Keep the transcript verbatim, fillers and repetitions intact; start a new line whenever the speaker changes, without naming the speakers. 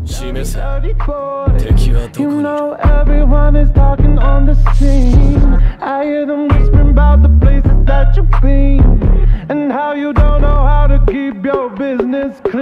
示せ。敵はどこ
You
にいる
know everyone is talking on the scene. I hear them whispering about the places that you've been and how you don't know how to keep your business clean.